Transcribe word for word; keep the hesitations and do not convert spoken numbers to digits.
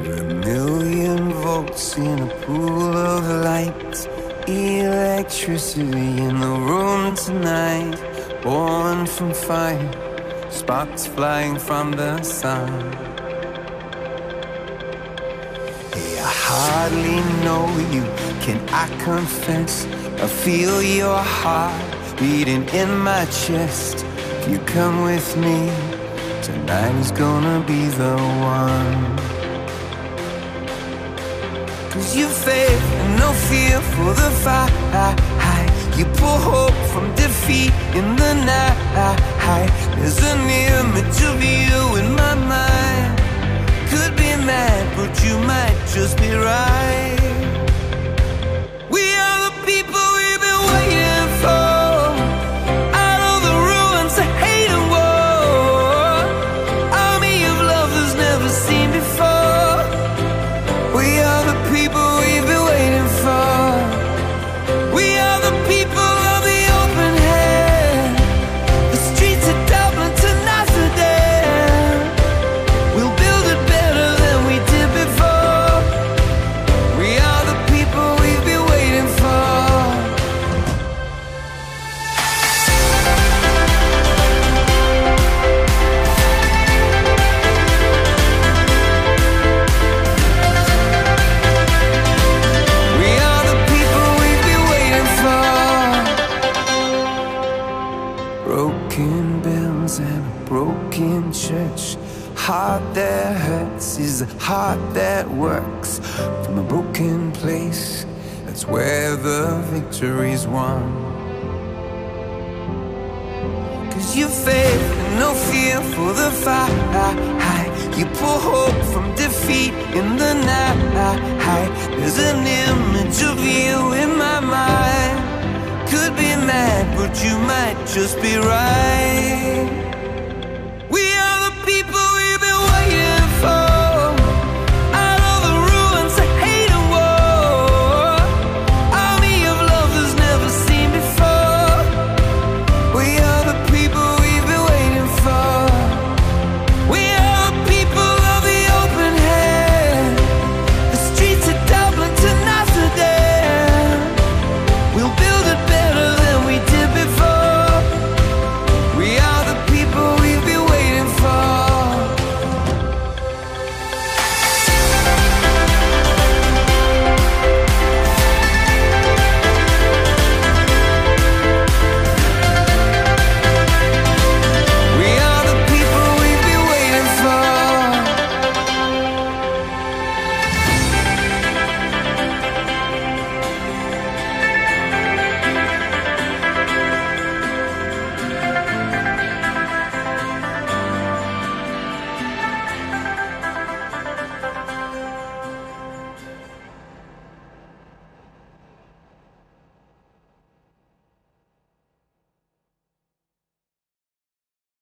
We're a million volts in a pool of light, electricity in the room tonight. Born from fire, sparks flying from the sun. Hey, I hardly know you, can I confess? I feel your heart beating in my chest. If you come with me, tonight is gonna be the one. Cause you faith and no fear for the fight. You pull hope from defeat in the night. There's an image of you in my mind. Could be mad, but you might just be right. We are the people we've been waiting for. Out of the ruins of hate and war, army of love that's never seen before. We are the people we've been waiting for. We are the people of the open hand. The streets of Dublin to Amsterdam. We'll build it better than we did before. We are the people we've been waiting for. We are the people we've been waiting for. Broken bells and a broken church. Heart that hurts is a heart that works. From a broken place, that's where the victory's won. Cause you faith and no fear for the fight. You pull hope from defeat in the night. There's an image of you in my mind. Could be mad, but you might just be right.